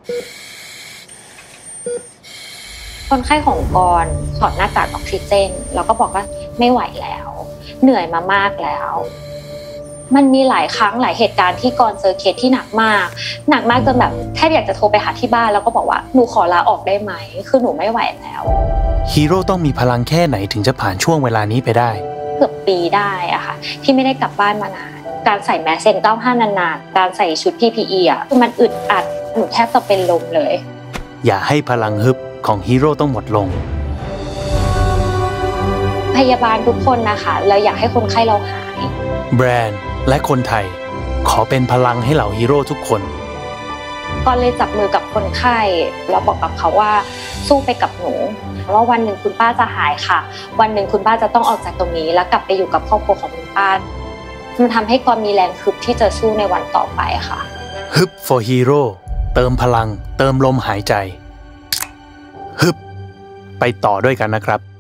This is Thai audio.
คนไข้ของกรถอดหน้ากากออกซิเจนแล้วก็บอกว่าไม่ไหวแล้วเหนื่อยมามากแล้วมันมีหลายครั้งหลายเหตุการณ์ที่กรเจอเคสที่หนักมากจนแบบแทบอยากจะโทรไปหาที่บ้านแล้วก็บอกว่าหนูขอลาออกได้ไหมคือหนูไม่ไหวแล้วฮีโร่ต้องมีพลังแค่ไหนถึงจะผ่านช่วงเวลานี้ไปได้เกือบปีได้อะค่ะที่ไม่ได้กลับบ้านมานานการใส่แมสN95นานๆการใส่ชุด PPE อ่ะคือมันอึดอัดหนูแทบจะเป็นลมเลยอย่าให้พลังฮึบของฮีโร่ต้องหมดลงพยาบาลทุกคนนะคะเราอยากให้คนไข้เราหายแบรนด์และคนไทยขอเป็นพลังให้เหล่าฮีโร่ทุกคนก็เลยจับมือกับคนไข้แล้วบอกกับเขาว่าสู้ไปกับหนูว่าวันหนึ่งคุณป้าจะหายค่ะวันหนึ่งคุณป้าจะต้องออกจากตรงนี้แล้วกลับไปอยู่กับครอบครัวของคุณป้ามันทำให้กรมีแรงฮึบที่จะสู้ในวันต่อไปค่ะฮึบ for hero เติมพลังเติมลมหายใจฮึบไปต่อด้วยกันนะครับ